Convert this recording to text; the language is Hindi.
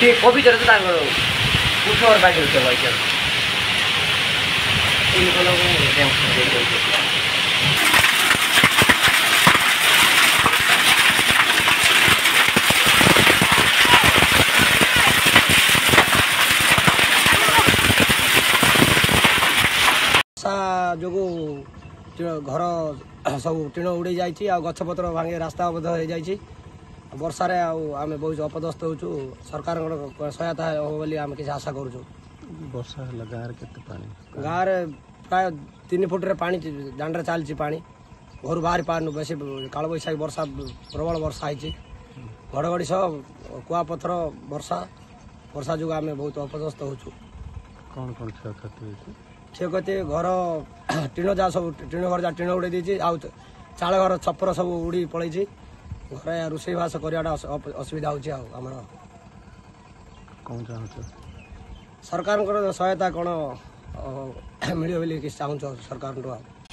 पवित्र कुठवर पाहिजे होतं व्हायचं जो घर सब टीण उड़े जा गछपतर भांगे रास्ता अवध हो जाए वर्षार आम बहुत अपदस्थ हो सरकार सहायता हो बोली आम किसी आशा करूँ। वर्षा गाँव प्राय 3 फुट पानी दांडे चलती पानी घर बाहरी पारनु बेस काल बैशाखी वर्षा प्रबल वर्षा होती घड़घड़ी सब कुआपथर वर्षा जो आम बहुत अपदस्थ हो। कौन कौन क्षति क्षयक्षति घर टीण जा सब टीण घर जा टीण उड़े दी चाल घर छपर सब उड़ी पलि घर रोषेईवास करवाटा असुविधा होमर कौन चाहूँ सरकार सहायता कौन मिले बोली चाहूँ सरकार।